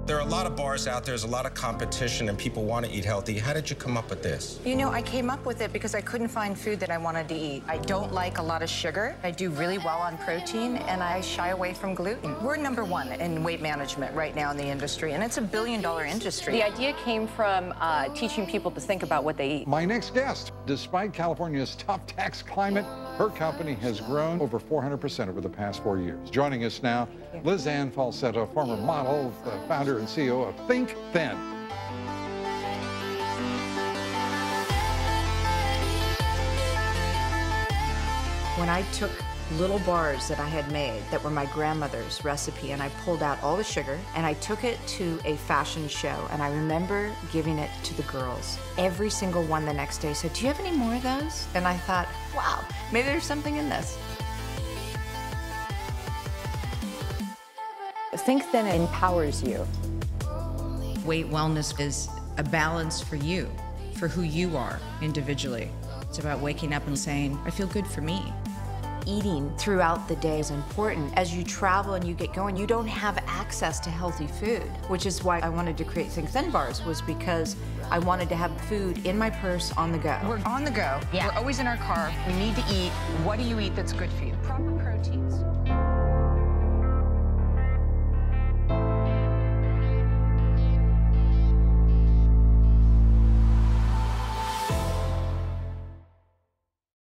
There are a lot of bars out there, there's a lot of competition, and people want to eat healthy. How did you come up with this? You know, I came up with it because I couldn't find food that I wanted to eat. I don't like a lot of sugar. I do really well on protein, and I shy away from gluten. We're #1 in weight management right now in the industry, and it's a billion-dollar industry. The idea came from teaching people to think about what they eat. My next guest, despite California's tough tax climate, her company has grown over 400% over the past 4 years. Joining us now, Lizanne Falsetto, former model, founder and CEO of thinkThin. When I took little bars that I had made that were my grandmother's recipe, and I pulled out all the sugar and I took it to a fashion show, and I remember giving it to the girls. Every single one the next day said, "Do you have any more of those?" And I thought, wow, maybe there's something in this. ThinkThin empowers you. Weight wellness is a balance for you, for who you are individually. It's about waking up and saying, I feel good for me. Eating throughout the day is important. As you travel and you get going, you don't have access to healthy food, which is why I wanted to create thinkThin bars, was because I wanted to have food in my purse on the go. We're on the go. Yeah. We're always in our car. We need to eat. What do you eat that's good for you? Proper